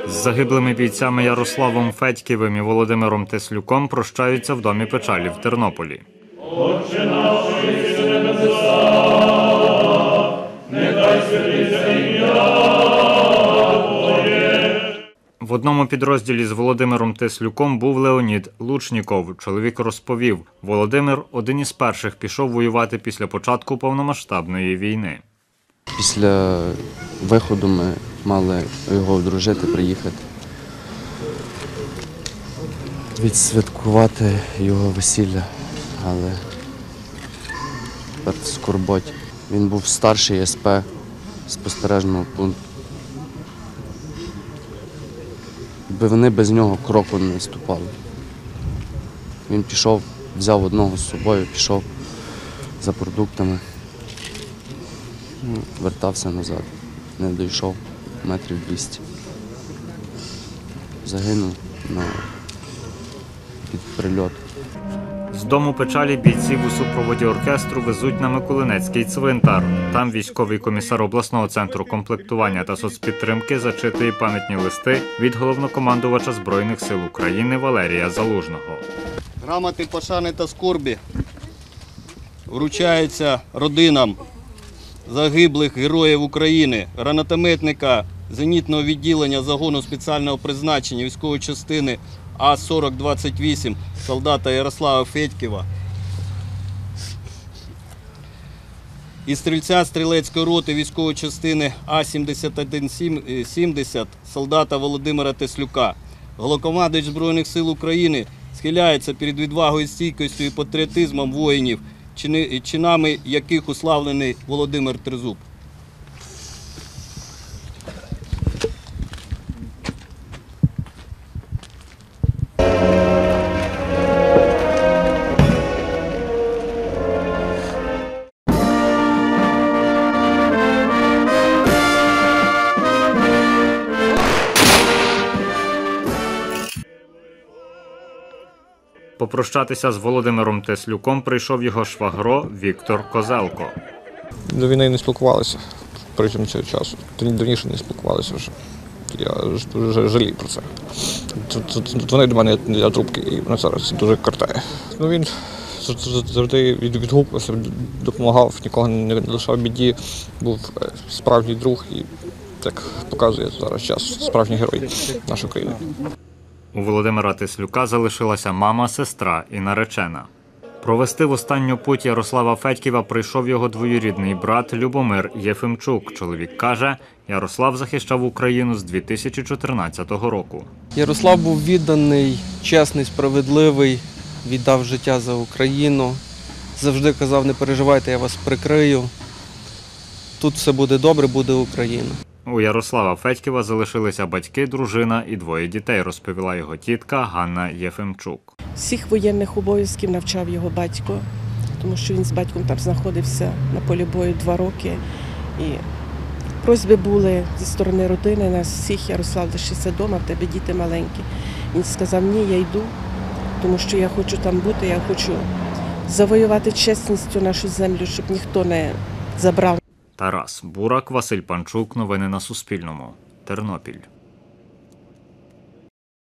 З загиблими бійцями Ярославом Федьківим і Володимиром Теслюком прощаються в Домі печалі в Тернополі. Отче наш, що єси на небесах, нехай святиться ім'я Твоє. В одному підрозділі з Володимиром Теслюком був Леонід Лучніков. Чоловік розповів, Володимир один із перших пішов воювати після початку повномасштабної війни. Після виходу ми мали його одружити, приїхати, відсвяткувати його весілля, але тепер в скорботі. Він був старший СП спостережного пункту. Вони без нього кроку не ступали. Він пішов, взяв одного з собою, пішов за продуктами, вертався назад, не дійшов метрів 200. Загинув під прильот. З Дому печалі бійців у супроводі оркестру везуть на Миколинецький цвинтар. Там військовий комісар обласного центру комплектування та соцпідтримки зачитує пам'ятні листи від головнокомандувача Збройних сил України Валерія Залужного. Грамоти пошани та скорбі вручаються родинам загиблих героїв України, гранатометника зенітного відділення загону спеціального призначення військової частини А-4028 солдата Ярослава Федьківа і стрільця стрілецької роти військової частини А-7170 солдата Володимира Теслюка. Головнокомандувач Збройних сил України схиляється перед відвагою, стійкістю і патріотизмом воїнів, чинами яких уславлений Володимир Тризуб. Попрощатися з Володимиром Теслюком прийшов його швагро Віктор Козелко. До війни не спілкувалися протягом цього часу. Давніше не спілкувалися вже. Я дуже жалію про це. Дзвонив до мене для трубки і мене зараз дуже картає. Він завжди відгукувався, допомагав, нікого не лишав в біді, був справжній друг і, як показує зараз час, справжній герой нашої країни. У Володимира Теслюка залишилася мама, сестра і наречена. Провести в останню путь Ярослава Федьківа прийшов його двоюрідний брат Любомир Єфимчук. Чоловік каже, Ярослав захищав Україну з 2014 року. Ярослав був відданий, чесний, справедливий, віддав життя за Україну. Завжди казав, не переживайте, я вас прикрию. Тут все буде добре, буде Україна. У Ярослава Федьківа залишилися батьки, дружина і двоє дітей, розповіла його тітка Ганна Єфимчук. Всіх воєнних обов'язків навчав його батько, тому що він з батьком там знаходився на полі бою 2 роки. І просьби були зі сторони родини, нас всіх: Ярослав, лишися вдома, в тебе діти маленькі. Він сказав, ні, я йду, тому що я хочу там бути, я хочу завоювати чесністю нашу землю, щоб ніхто не забрав. Тарас Бурак, Василь Панчук. Новини на Суспільному. Тернопіль.